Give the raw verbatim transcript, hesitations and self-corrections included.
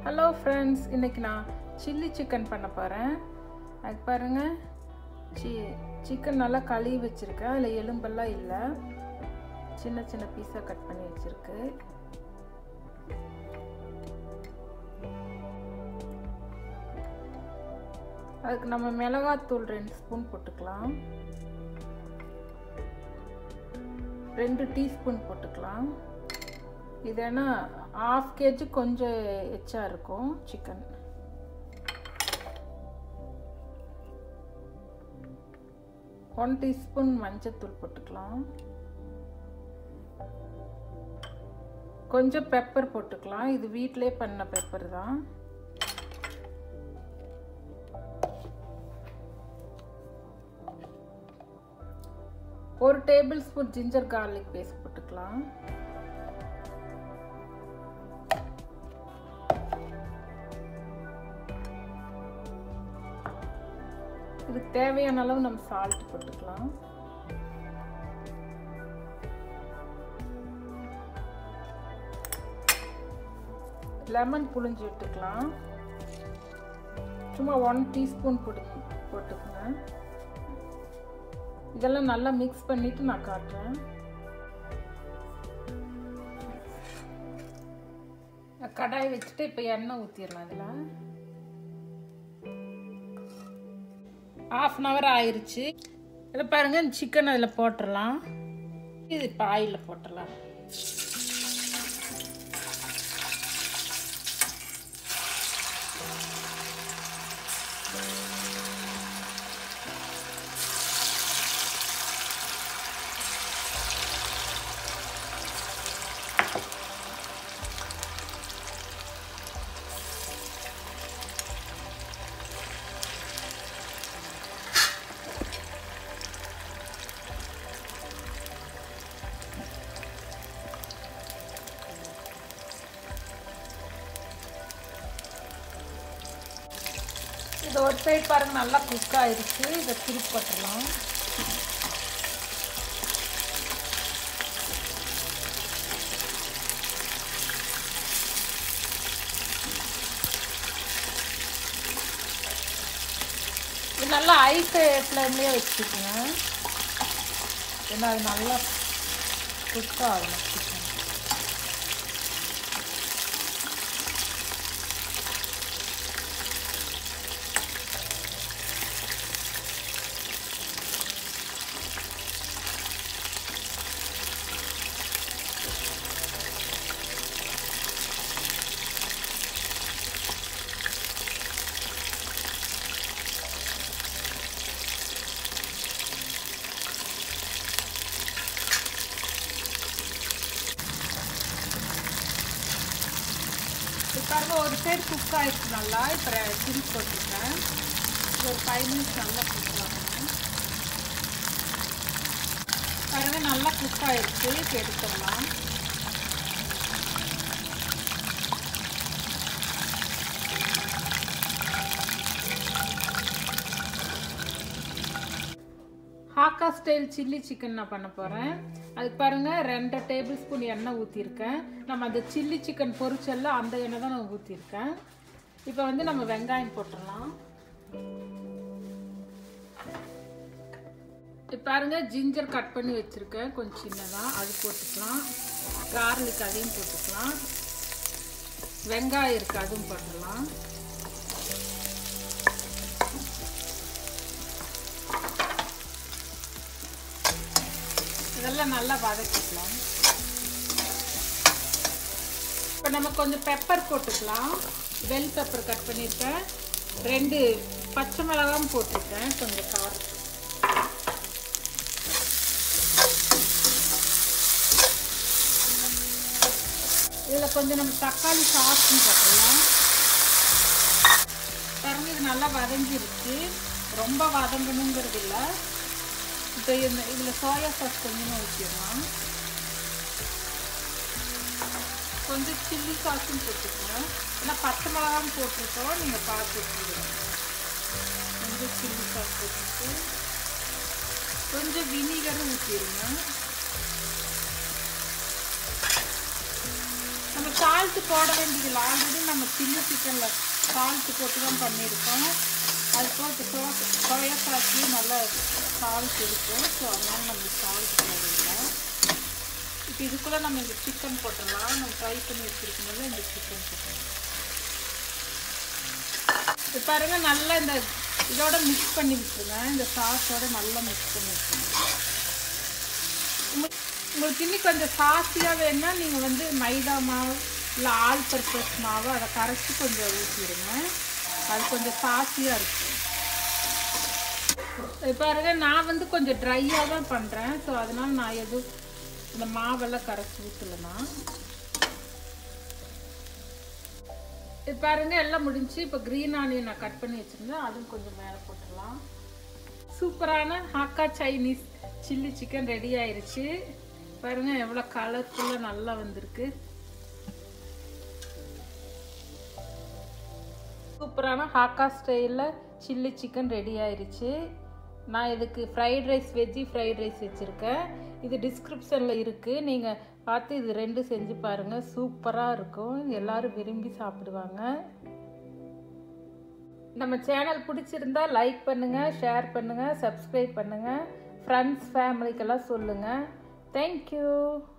Hello friends, இன்றைக்கி நான் chilli chicken பண்ண போகிறேன். அது பாருங்கள், சி சிக்கன் நல்லா கழுவி வச்சுருக்கேன். அதில் எலும்பெல்லாம் இல்லை, சின்ன சின்ன பீஸாக கட் பண்ணி வச்சுருக்கு. அதுக்கு நம்ம மிளகாத்தூள் ரெண்டு ஸ்பூன் போட்டுக்கலாம், ரெண்டு டீஸ்பூன் போட்டுக்கலாம். இது ஏன்னா ஹாஃப் கேஜி கொஞ்சம் எச்சா இருக்கும் சிக்கன். ஒன் டீஸ்பூன் மஞ்சத்தூள் போட்டுக்கலாம், கொஞ்சம் பெப்பர் போட்டுக்கலாம். இது வீட்டிலே பண்ண பெப்பர் தான். ஒரு tablespoon ginger garlic paste போட்டுக்கலாம். இதுக்கு தேவையான அளவு நம்ம சால்ட் போட்டுக்கலாம். லெமன் புழிஞ்சு விட்டுக்கலாம். சும்மா ஒன் டீஸ்பூன் போட்டு போட்டுக்கோங்க. இதெல்லாம் நல்லா மிக்ஸ் பண்ணிட்டு நான் காட்டுறேன். கடாய் வச்சுட்டு இப்போ எண்ணெய் ஊற்றிடலாம். இதில் ஹாஃப் அன் ஹவர் ஆயிடுச்சு. இதில் பாருங்கள், சிக்கன் அதில் போட்டுடலாம். இது இப்போ ஆயிலில் போட்டுடலாம். இது ஒரு சைடு பாருங்கள் நல்லா குக் ஆயிடுச்சு. இதை திருப்பி போட்டுடலாம். இது நல்லா ஹை ஃப்ளேம்லேயே வச்சுக்கோங்க, ஏன்னா அது நல்லா குக் ஆகணும் சிக்கன். பாருங்க, ஒரு சைடு குக் ஆகிடுச்சு நல்லா. இப்போ திருப்பி போட்டுருக்கேன். ஒரு ஃபைவ் மினிட்ஸ் நல்லா குக் ஆகணும். பாருங்க, நல்லா குக் ஆகிடுச்சு. இப்போ எடுத்துடலாம். ஹாக்கா ஸ்டைல் சில்லி சிக்கன் நான் பண்ண போகிறேன். அதுக்கு பாருங்கள், ரெண்டு டேபிள் ஸ்பூன் எண்ணெய் ஊற்றிருக்கேன். நம்ம அந்த சில்லி சிக்கன் பொரிச்சல்ல அந்த எண்ணெய் தான் நான் ஊற்றிருக்கேன். இப்போ வந்து நம்ம வெங்காயம் போட்டுடலாம். இப்போ பாருங்கள், ஜிஞ்சர் கட் பண்ணி வச்சுருக்கேன் கொஞ்சம் சின்னதாக, அது போட்டுக்கலாம். கார்லிக் அதையும் போட்டுக்கலாம். வெங்காயம் இருக்குது, அதுவும் போட்டுடலாம். இதெல்லாம் நல்லா வதக்கிக்கலாம். இப்போ நம்ம கொஞ்சம் பெப்பர் போட்டுக்கலாம். பெல் பெப்பர் கட் பண்ணியிருக்கேன். ரெண்டு பச்சை மிளகாயும் போட்டிருக்கேன் கொஞ்சம் காரம். இதில் கொஞ்சம் நம்ம தக்காளி சாஸும் போட்டுடலாம். பாருங்க, இது நல்லா வதங்கிருச்சு. ரொம்ப வதங்கணுங்கிறது இல்லை. இப்போ இந்த இதில் சோயா சாஸ் கொஞ்சமாக ஊற்றிடலாம். கொஞ்சம் சில்லி சாஸும் போட்டுக்கணும். ஏன்னா பச்சை மிளகாவும் போட்டிருக்கோம், நீங்கள் பார்த்து வச்சுக்கணும். கொஞ்சம் சில்லி சாஸ் போட்டுட்டு கொஞ்சம் வினிகரும் ஊற்றிடுங்க. நம்ம சால்ட்டு போட வேண்டியதில்லை. ஆல்ரெடி நம்ம சில்லி சிக்கனில் சால்ட்டு போட்டு தான் பண்ணியிருக்கோம். அது போட்டு சோ சோயா சாஸ்லேயும் நல்லா சால்ட் இருக்கும். ஸோ அதனால் நம்ம சால்ட் போடவில்லை. இப்போ இதுக்குள்ளே நம்ம இந்த சிக்கன் போட்டுடலாம். நம்ம ஃப்ரை பண்ணி வச்சுருக்கும்போது இந்த சிக்கன் போட்டுடலாம். இப்போ பாருங்கள், நல்லா இந்த இதோட மிக்ஸ் பண்ணி விட்டுருங்க. இந்த சாஸோட நல்லா மிக்ஸ் பண்ணி விட்டுருங்க. உங்களுக்கு இன்னும் கொஞ்சம் சாஸியாக வேணுன்னா நீங்கள் வந்து மைதா மாவு இல்லை ஆல் பர்பஸ் மாவு அதை கரைச்சி கொஞ்சம் ஊற்றிடுங்க. அது கொஞ்சம் சாஸியாக இருக்கும். பாருங்க, நான் வந்து கொஞ்சம் ட்ரையாக தான் பண்ணுறேன். ஸோ அதனால் நான் எதுவும் இந்த மாவெல்லாம் கரைச்சி ஊற்றலைன்னா. இது பாருங்க, எல்லாம் முடிஞ்சு. இப்போ க்ரீன் ஆனியன் நான் கட் பண்ணி வச்சுருந்தேன், அதுவும் கொஞ்சம் மேலே போட்டுடலாம். சூப்பரான Hakka Chinese chilli chicken ready ஆயிடுச்சு. பாருங்க எவ்வளோ கலர்ஃபுல்லாக நல்லா வந்திருக்கு. சூப்பரான ஹாக்கா ஸ்டைலில் சில்லி சிக்கன் ரெடி ஆயிடுச்சு. நான் இதுக்கு fried rice, veggie fried rice வச்சுருக்கேன். இது டிஸ்கிரிப்ஷனில் இருக்குது, நீங்கள் பார்த்து இது ரெண்டு செஞ்சு பாருங்கள். சூப்பராக இருக்கும், எல்லோரும் விரும்பி சாப்பிடுவாங்க. நம்ம சேனல் பிடிச்சிருந்தா லைக் பண்ணுங்கள், ஷேர் பண்ணுங்கள், சப்ஸ்கிரைப் பண்ணுங்கள். ஃப்ரெண்ட்ஸ் ஃபேமிலிக்கெல்லாம் சொல்லுங்கள். தேங்க்யூ.